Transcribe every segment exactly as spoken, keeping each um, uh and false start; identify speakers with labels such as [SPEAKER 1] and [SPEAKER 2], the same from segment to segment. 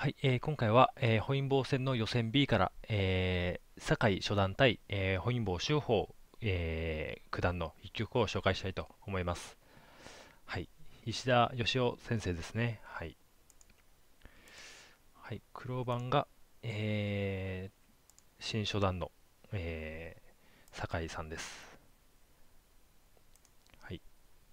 [SPEAKER 1] はい、えー今回は、えー、本因坊戦の予選 ビー から、えー、酒井初段対、えー、本因坊秀峰、えー、九段の一局を紹介したいと思います。はい、石田義雄先生ですね。はい、はい、黒番が、えー、新初段の、えー、酒井さんです。はい、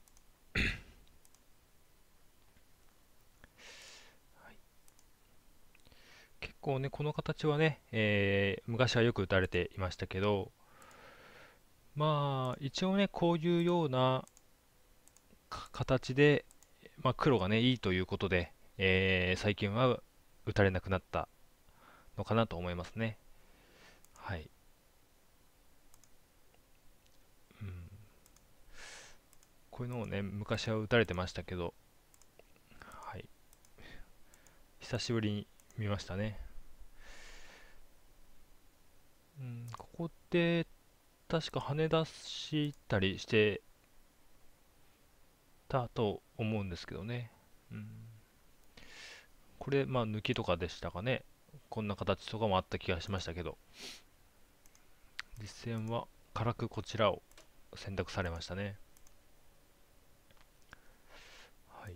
[SPEAKER 1] はい、結構ね、この形はね、えー昔はよく打たれていましたけど、まあ、一応ね、こういうようなか形で、まあ、黒がね、いいということで、えー最近は打たれなくなったのかなと思いますね。はい。うん、こういうのをね、昔は打たれてましたけど、はい。久しぶりに見ましたね。うん、ここで確か跳ね出したりしてたと思うんですけどね。うん、これ、まあ、抜きとかでしたかね。こんな形とかもあった気がしましたけど、実戦は辛くこちらを選択されましたね。はい。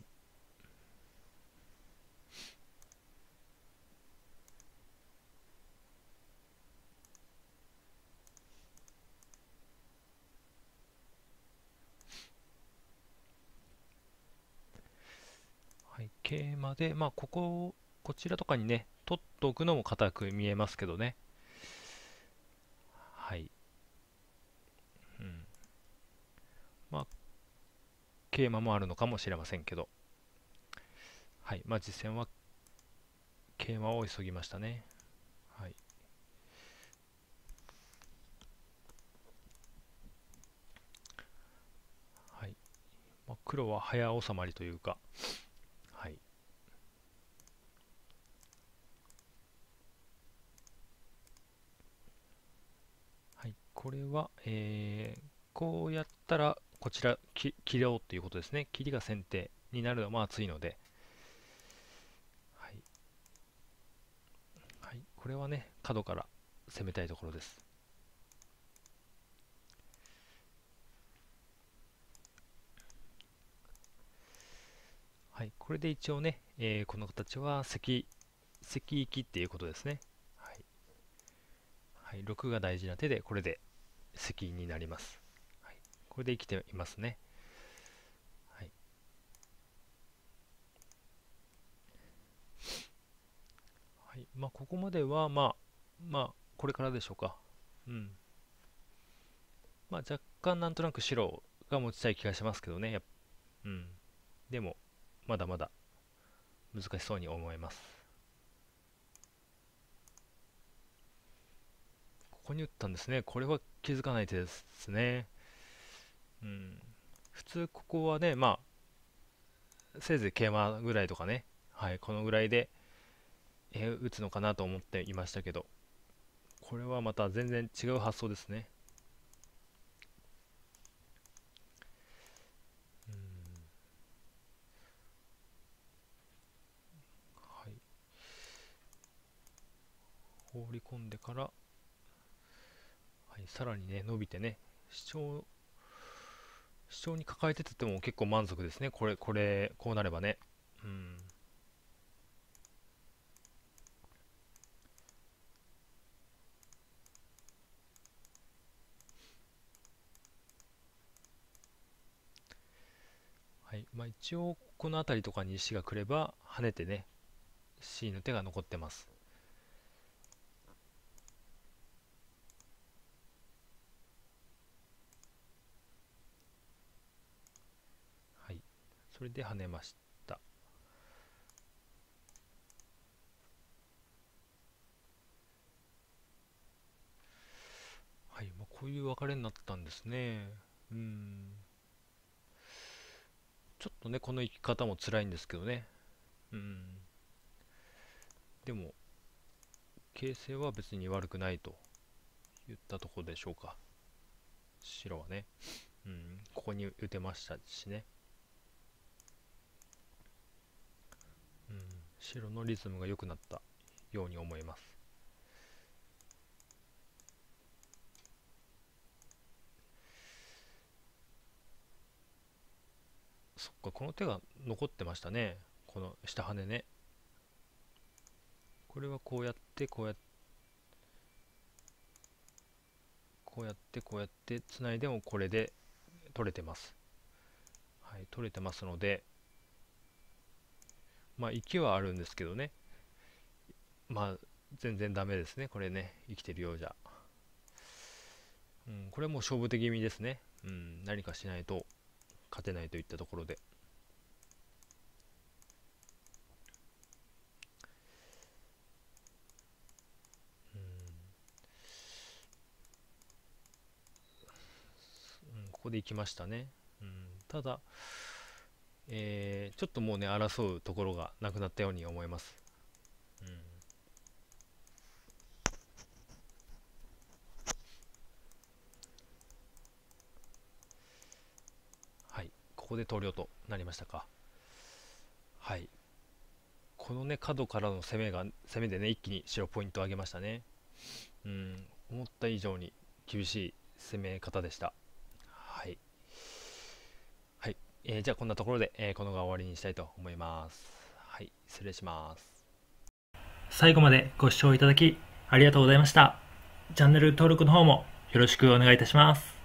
[SPEAKER 1] はい、桂馬で、まあ、ここ、こちらとかにね、取っておくのも硬く見えますけどね。はい。うん。まあ、桂馬もあるのかもしれませんけど、はい。まあ、実戦は桂馬を急ぎましたね。はい。はい。まあ、黒は早収まりというか、はい。はい。これは、えー、こうやったら、こちら、き切ろうということですね。切りが先手になるのはまあ厚いので、はい。はい。これはね、角から攻めたいところです。はい、これで一応ね、えーこの形は石、石域っていうことですね。はい、はい、ろくが大事な手で、これで石になります。はい、これで生きていますね。はい、はい、まあ、ここまでは、まあ、まあ、これからでしょうか。うん。まあ、若干なんとなく白が持ちたい気がしますけどね。やっうん。でも、まだまだ難しそうに思います。ここに打ったんですね。これは気づかない手ですね。うん。普通ここはね、まあ、せいぜい桂馬ぐらいとかね、はい、このぐらいで、えー打つのかなと思っていましたけど、これはまた全然違う発想ですね。うん、はい、放り込んでから、はい、さらにね、伸びてね、主張、主張に抱えてても結構満足ですね。これ、これ、こうなればね。うん、はい、まあ一応、この辺りとかに石が来れば、跳ねてね、C の手が残ってます。はい、それで跳ねました。はい、まあ、こういう分かれになったんですね。うん、ちょっとね、この生き方も辛いんですけどね。うん。でも、形勢は別に悪くないといったところでしょうか。白はね。うん。ここに打てましたしね。うん。 白のリズムが良くなったように思います。そっか、この手が残ってましたね。この下跳ねね。これはこうやってこうやってこうやってこうやってつないでもこれで取れてます。はい、取れてますので、まあ息はあるんですけどね。まあ全然ダメですね、これね、生きてるようじゃ。うん、これはもう勝負手気味ですね。うん、何かしないと勝てないといったところで。うん、うん、ここで行きましたね。うん、ただ、えーちょっともうね、争うところがなくなったように思います。うん、はい、ここで投了となりましたか。はい、このね、角からの攻めが、攻めでね、一気に白ポイントを上げましたね。うん、思った以上に厳しい攻め方でした。はい。はい。えーじゃあこんなところで、えーこの動画終わりにしたいと思います。はい。失礼します。
[SPEAKER 2] 最後までご視聴いただきありがとうございました。チャンネル登録の方もよろしくお願いいたします。